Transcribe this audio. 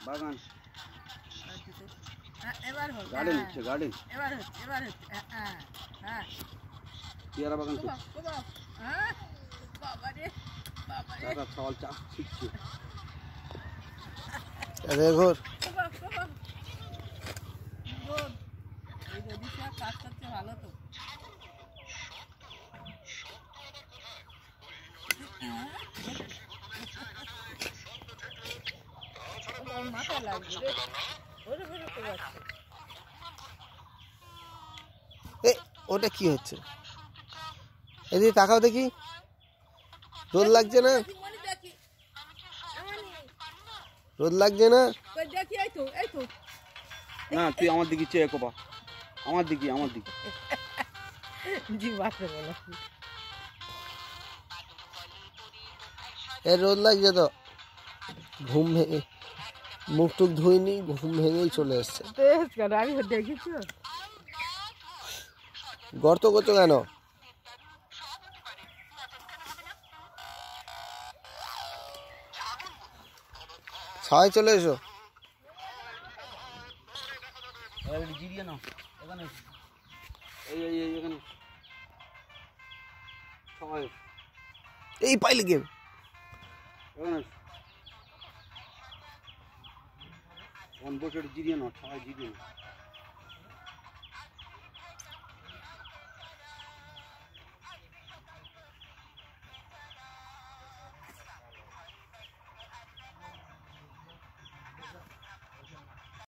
বাগান এবার হল গার্ডেন হচ্ছে গার্ডেন এবার হচ্ছে হ্যাঁ পেয়ারা বাগান বাবা রে বাবা রে চাটা ছাওয়াল চা শিখছে দেখো এই যদি কাজ করছে ভালো তো মাথা লাগবে ওটা কি হচ্ছে? এদিকে তাকাও দেখি, রোদ লাগছে না? রোদ লাগছে না? না তুই আমার দিকে চেয়ে কোপা, আমার দিকে রোদ লাগছে তো, ঘুম ভেঙে মুখ টুক ধুইনি, ঘুম ভেঙেই চলে এসছে। আমি দেখেছি গর্ত করছো কেন? ছায় চলে এসো। জিরিয়ে নাও এখানে, এখানে সবাই এই পাইলে গেম এখানে বসে জিরিয়ে নাও, সবাই জিরিয়ে নাও।